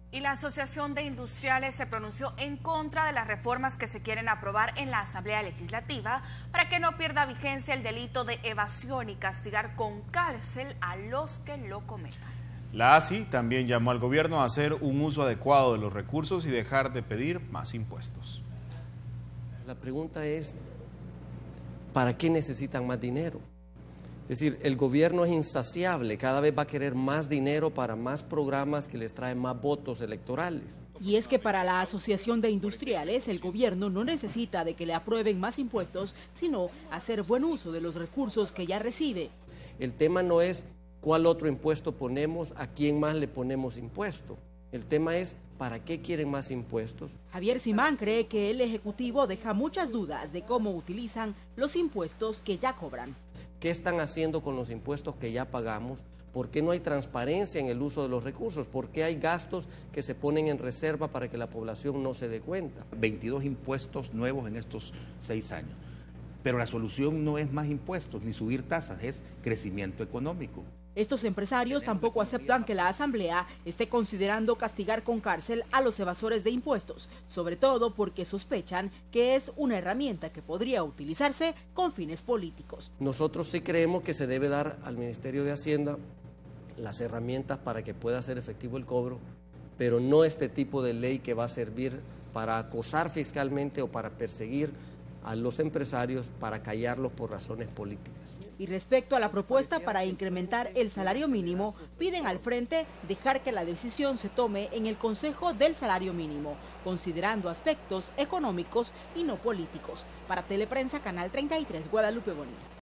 Y la Asociación de Industriales se pronunció en contra de las reformas que se quieren aprobar en la Asamblea Legislativa para que no pierda vigencia el delito de evasión y castigar con cárcel a los que lo cometan. La ASI también llamó al gobierno a hacer un uso adecuado de los recursos y dejar de pedir más impuestos. La pregunta es, ¿para qué necesitan más dinero? Es decir, el gobierno es insaciable, cada vez va a querer más dinero para más programas que les traen más votos electorales. Y es que para la Asociación de Industriales, el gobierno no necesita de que le aprueben más impuestos, sino hacer buen uso de los recursos que ya recibe. El tema no es cuál otro impuesto ponemos, a quién más le ponemos impuesto. El tema es, ¿para qué quieren más impuestos? Javier Simán cree que el Ejecutivo deja muchas dudas de cómo utilizan los impuestos que ya cobran. ¿Qué están haciendo con los impuestos que ya pagamos? ¿Por qué no hay transparencia en el uso de los recursos? ¿Por qué hay gastos que se ponen en reserva para que la población no se dé cuenta? 22 impuestos nuevos en estos 6 años. Pero la solución no es más impuestos ni subir tasas, es crecimiento económico. Estos empresarios tampoco aceptan que la Asamblea esté considerando castigar con cárcel a los evasores de impuestos, sobre todo porque sospechan que es una herramienta que podría utilizarse con fines políticos. Nosotros sí creemos que se debe dar al Ministerio de Hacienda las herramientas para que pueda hacer efectivo el cobro, pero no este tipo de ley que va a servir para acosar fiscalmente o para perseguir a los empresarios para callarlos por razones políticas. Y respecto a la propuesta para incrementar el salario mínimo, piden al frente dejar que la decisión se tome en el Consejo del Salario Mínimo, considerando aspectos económicos y no políticos. Para Teleprensa, Canal 33, Guadalupe Bonilla.